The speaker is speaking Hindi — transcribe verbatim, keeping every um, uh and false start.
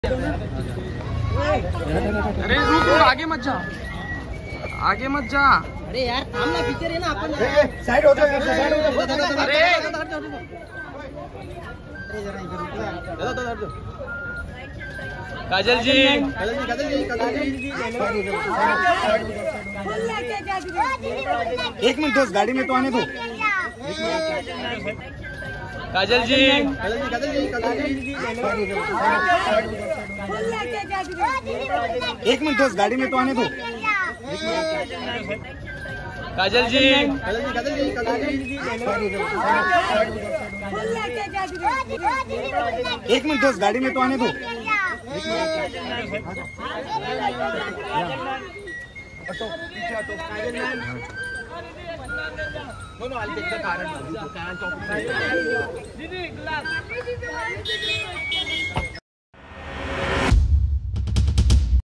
अरे रुक रुक, आगे मत जा, आगे मत जा। अरे यार सामने पिक्चर है ना अपन। साइड हो जाओ, साइड हो जाओ। अरे काजल जी, काजल जी, काजल जी, काजल जी। एक मिनट दोस्त, गाड़ी में तो आने दो। काजल जी, काजल जी, काजल जी, काजल जी। एक मिनट दोस्त, गाड़ी में तो आने दो। काजल जी, काजल जी, काजल जी, काजल जी। एक मिनट दोस्त, गाड़ी में तो आने दो। पीछे हटो। No, no, I'll take the car and I'll take the car and talk to you.